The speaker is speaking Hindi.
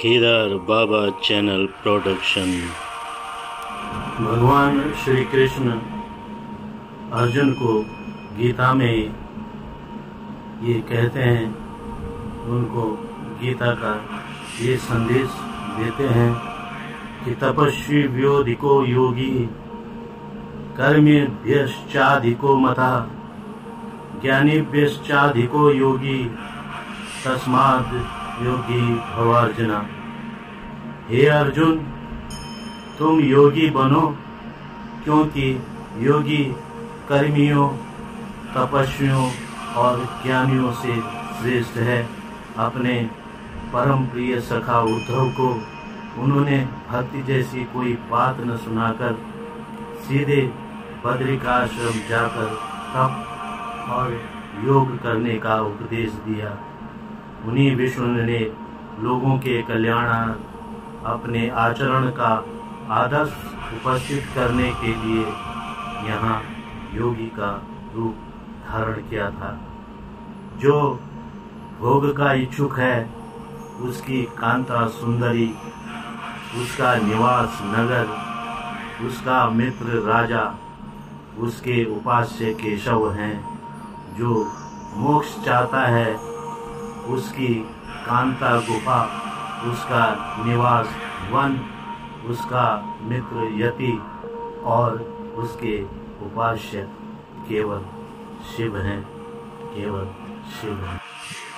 केदार बाबा चैनल प्रोडक्शन। भगवान श्री कृष्ण अर्जुन को गीता में ये कहते हैं, उनको गीता का ये संदेश देते हैं कि तपस्वी व्योधिको योगी कर्मेभ्यश्चाधिको मतः ज्ञानीभ्यश्चाधिको योगी तस्माद् योगी भवार्जुन। हे अर्जुन, तुम योगी बनो, क्योंकि योगी कर्मियों, तपस्वियों और ज्ञानियों से श्रेष्ठ है। अपने परम प्रिय सखा उद्धव को उन्होंने भक्ति जैसी कोई बात न सुनाकर सीधे बद्रिकाश्रम जाकर तप और योग करने का उपदेश दिया। उन्हीं विष्णु ने लोगों के कल्याणार्थ अपने आचरण का आदर्श उपस्थित करने के लिए यहाँ योगी का रूप धारण किया था। जो भोग का इच्छुक है, उसकी कांता सुंदरी, उसका निवास नगर, उसका मित्र राजा, उसके उपास्य केशव हैं। जो मोक्ष चाहता है, उसकी कांता गुफा, उसका निवास वन, उसका मित्र यति और उसके उपास्य केवल शिव हैं, केवल शिव हैं।